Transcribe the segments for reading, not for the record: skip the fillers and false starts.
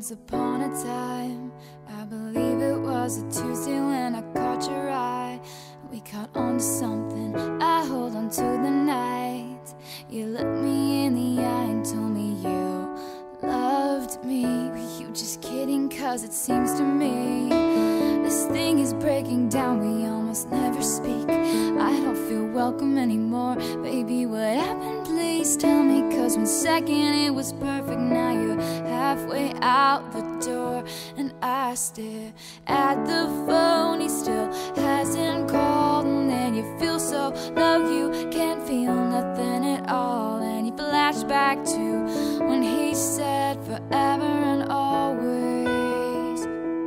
Once upon a time, I believe it was a Tuesday when I caught your eye. We caught on to something, I hold on to the night. You looked me in the eye and told me you loved me. Were you just kidding? Cause it seems to me this thing is breaking down, we almost never speak. I don't feel welcome anymore. Baby, what happened? Please tell me. Cause 1 second it was perfect, now you're halfway out the door. And I stare at the phone, he still hasn't called. And then you feel so low, you can't feel nothing at all. And you flash back to when he said forever and always.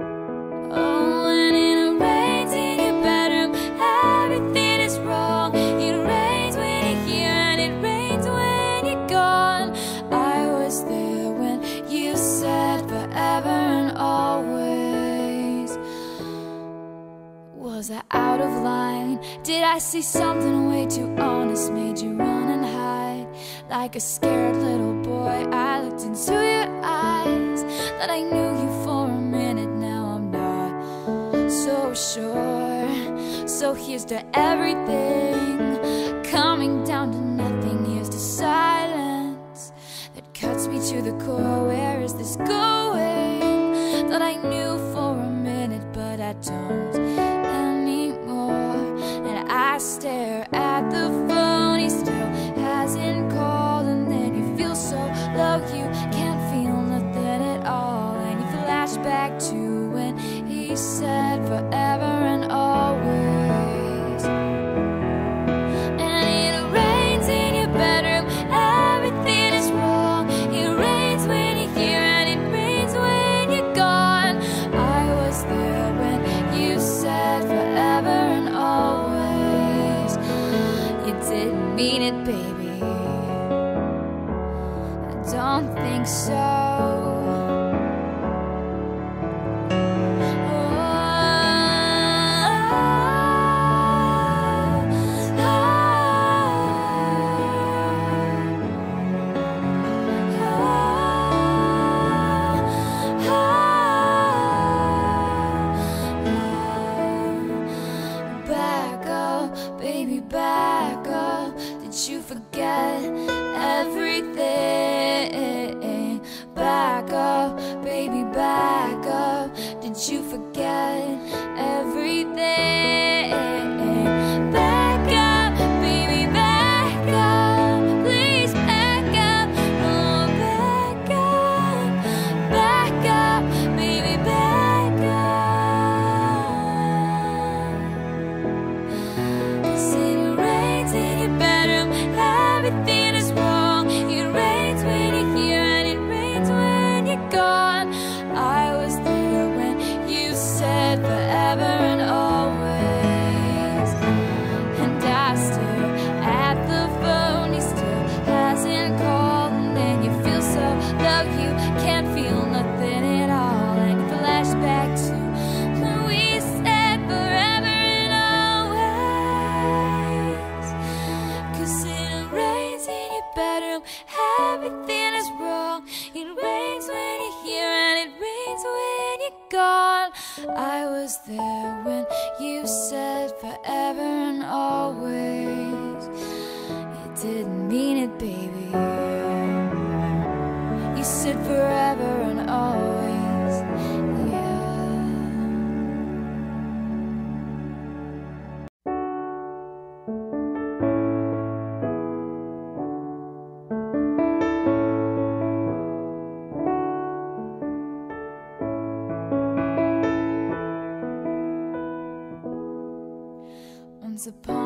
Oh, and it rains in your bedroom, everything is wrong. It rains when you're here and it rains when you're gone. I was there when you said forever and always. Was I out of line? Did I see something way too honest? Made you run and hide like a scared little boy. I looked into your eyes, thought I knew you for a minute. Now I'm not so sure. So here's to everything coming down to nothing. Here's to silence that cuts me to the core. Where is this going? Thought I knew for a minute, but I don't anymore. And I stare at the phone, he still hasn't called. And then you feel so low, you can't feel nothing at all. And you flash back to when he said forever and always. And it rains in your bedroom, everything is wrong. It rains when you're here and it rains when you're gone. I was there when you said forever and always. You didn't mean it, baby, I don't think so. Baby, back up. Did you forget everything? Back up, baby, back up. Did you forget everything? Back up, baby, back up. Please back up. Oh, back up, baby, back up. Everything is wrong. It rains when you're here and it rains when you're gone. I was there when you said forever and always. And I stare at the phone, he still hasn't called. And then you feel so low, you can't feel nothing at all. And you flash back to when we said forever and always. Cause bedroom, everything is wrong. It rains when you're here and it rains when you're gone. I was there when you said forever and always. You didn't mean it, baby, you said forever and always. Yeah. Once upon